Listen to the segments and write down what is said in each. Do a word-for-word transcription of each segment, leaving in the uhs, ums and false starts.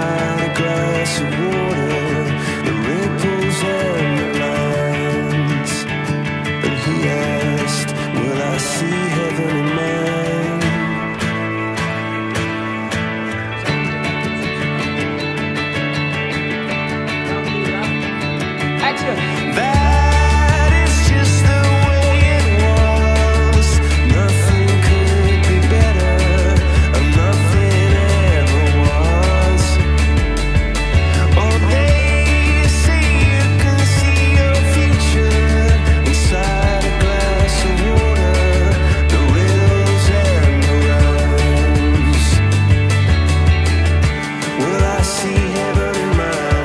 inside a glass of water, the ripples and the lines. And he asked, will I see heaven in mine? That is just the way it was. Nothing could be better, and nothing ever was. Oh, they say you can see your future inside a glass of water, the riddles and the rhymes. Will I see heaven in mine?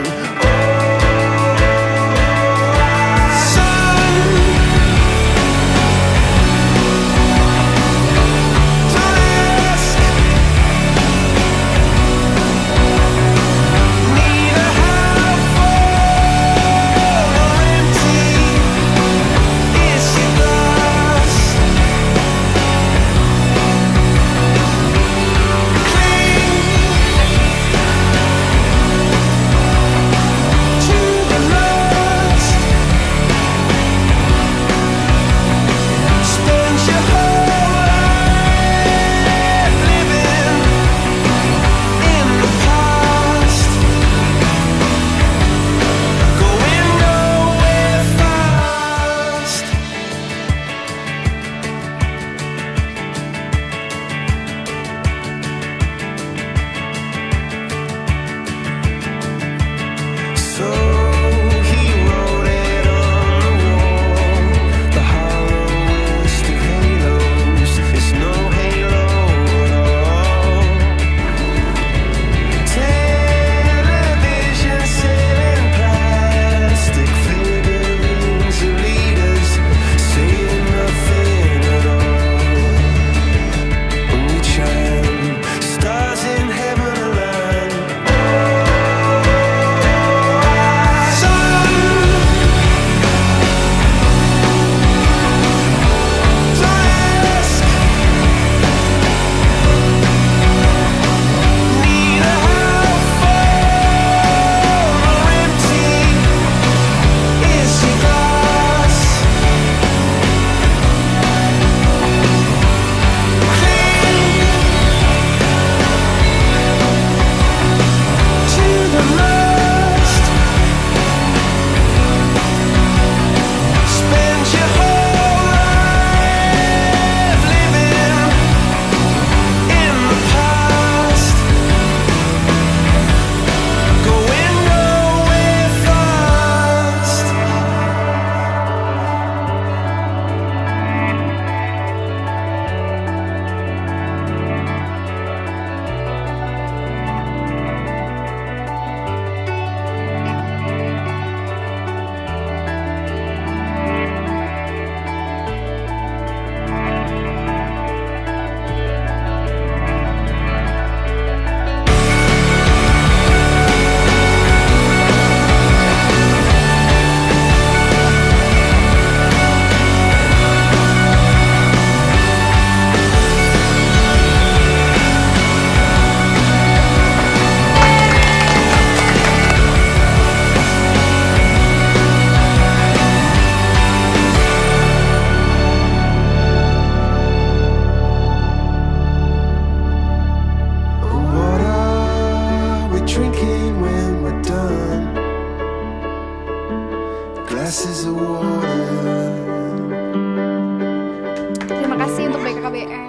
Drinking when we're done, glasses of water. Terima kasih untuk B K K B N.